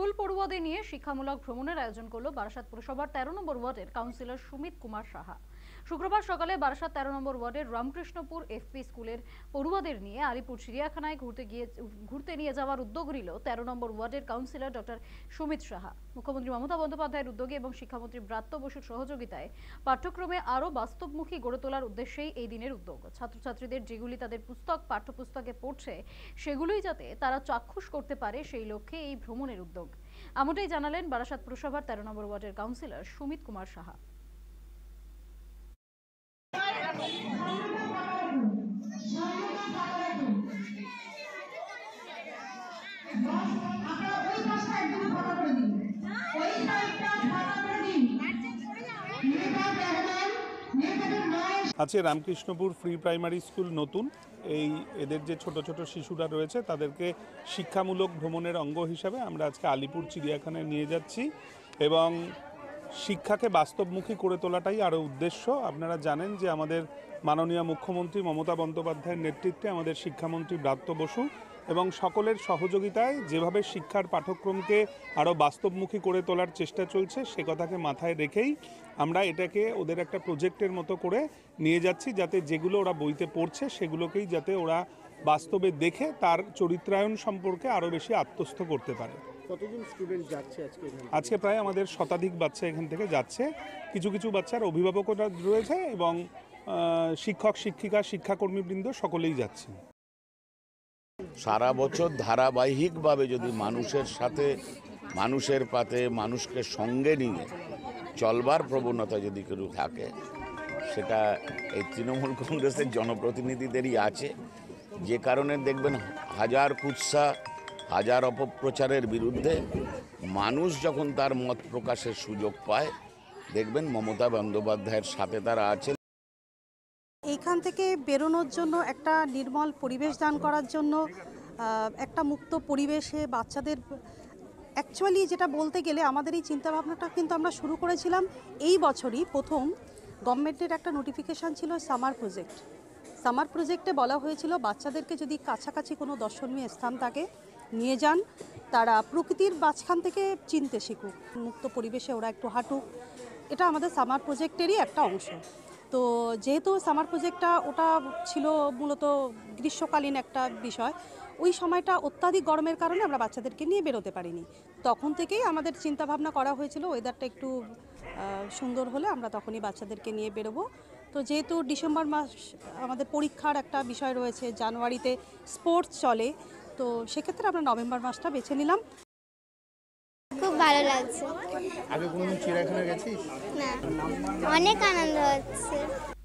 School পড়ুয়াদের নিয়ে শিক্ষামূলক ভ্রমণের আয়োজন করল বারাসাত পুরসভার 13 নম্বর ওয়ার্ডের কাউন্সিলর সুমিত কুমার সাহা। শুক্রবার সকালে বারাসাত 13 নম্বর ওয়ার্ডের রামকৃষ্ণপুর এফপি স্কুলের পড়ুয়াদের নিয়ে আলিপুর চিড়িয়াখানায় ঘুরতে নিয়ে যাওয়ার উদ্যোগ নিল 13 নম্বর ওয়ার্ডের কাউন্সিলর ডক্টর সুমিত সাহা। মুখ্যমন্ত্রী মমতা বন্দ্যোপাধ্যায়ের উদ্যোগে এবং শিক্ষামন্ত্রী ব্রাত্য বসুর সহযোগিতায় পাঠ্যক্রমে আরও বাস্তবমুখী গড়ে তোলার উদ্দেশ্যেই এই দিনের উদ্যোগ। ছাত্রছাত্রীদের যেগুলি তাদের পাঠ্যপুস্তকে পড়ছে সেগুলোই যাতে তারা চাক্ষুষ করতে পারে সেই লক্ষ্যে এই ভ্রমণের উদ্যোগ। এমনটাই জানালেন বারাসাত পুরসভার 13 নম্বর ওয়ার্ডের কাউন্সিলর সুমিত কুমার সাহা। আছে রামকৃষ্ণপুর ফ্রি প্রাইমারি স্কুল নতুন এদের যে ছোট ছোট শিশুরা রয়েছে তাদেরকে শিক্ষামূলক ভ্রমণের অঙ্গ হিসাবে আমরা আজকে আলিপুর চিড়িয়াখানায় নিয়ে যাচ্ছি এবং শিক্ষাকে বাস্তবমুখী করে তোলাটাই আরও উদ্দেশ্য। আপনারা জানেন যে আমাদের মাননীয় মুখ্যমন্ত্রী মমতা বন্দ্যোপাধ্যায়ের নেতৃত্বে আমাদের শিক্ষামন্ত্রী ব্রাত্য বসু এবং সকলের সহযোগিতায় যেভাবে শিক্ষার পাঠ্যক্রমকে আরও বাস্তবমুখী করে তোলার চেষ্টা চলছে সে কথাকে মাথায় রেখেই আমরা এটাকে ওদের একটা প্রজেক্টের মতো করে নিয়ে যাচ্ছি, যাতে যেগুলো ওরা বইতে পড়ছে সেগুলোকেই যাতে ওরা বাস্তবে দেখে তার চরিত্রায়ন সম্পর্কে আরও বেশি আত্মস্থ করতে পারে। কতজন স্টুডেন্ট যাচ্ছে আজকে? প্রায় আমাদের শতাধিক বাচ্চা এখান থেকে যাচ্ছে। কিছু কিছু বাচ্চার অভিভাবকরা রয়েছে এবং শিক্ষক শিক্ষিকা শিক্ষাকর্মীবৃন্দ সকলেই যাচ্ছে। সারা বছর ধারাবাহিকভাবে যদি মানুষের সাথে মানুষের পাতে মানুষকে সঙ্গে নিয়ে চলবার প্রবণতা যদি কেউ থাকে সেটা এই তৃণমূল কংগ্রেসের জনপ্রতিনিধিদেরই আছে। যে কারণে দেখবেন হাজার কুৎসা হাজার অপপ্রচারের বিরুদ্ধে মানুষ যখন তার মত প্রকাশের সুযোগ পায় দেখবেন মমতা বন্দ্যোপাধ্যায়ের সাথে তারা আছেন। এইখান থেকে বেরোনোর জন্য একটা নির্মল পরিবেশ দান করার জন্য একটা মুক্ত পরিবেশে বাচ্চাদের অ্যাকচুয়ালি যেটা বলতে গেলে আমাদের এই চিন্তাভাবনাটা কিন্তু আমরা শুরু করেছিলাম এই বছরই। প্রথম গভর্নমেন্টের একটা নোটিফিকেশান ছিল সামার প্রজেক্টে বলা হয়েছিল বাচ্চাদেরকে যদি কাছাকাছি কোনো দর্শনীয় স্থান থাকে নিয়ে যান, তারা প্রকৃতির মাঝখান থেকে চিনতে শিখুক, মুক্ত পরিবেশে ওরা একটু হাঁটুক। এটা আমাদের সামার প্রজেক্টেরই একটা অংশ। তো যেহেতু সামার প্রজেক্টটা ওটা ছিল মূলত গ্রীষ্মকালীন একটা বিষয়, ওই সময়টা অত্যাধিক গরমের কারণে আমরা বাচ্চাদেরকে নিয়ে বেরোতে পারিনি। তখন থেকেই আমাদের চিন্তাভাবনা করা হয়েছিল ওয়েদারটা একটু সুন্দর হলে আমরা তখনই বাচ্চাদেরকে নিয়ে বেরোবো। তো যেহেতু ডিসেম্বর মাস আমাদের পরীক্ষার একটা বিষয় রয়েছে, জানুয়ারিতে স্পোর্টস চলে, তো সেক্ষেত্রে আমরা নভেম্বর মাসটা বেছে নিলাম। খুব ভালো লাগছে। আগে কোনোদিন চিড়িয়াখানা গেছিস? না, অনেক আনন্দ হচ্ছে।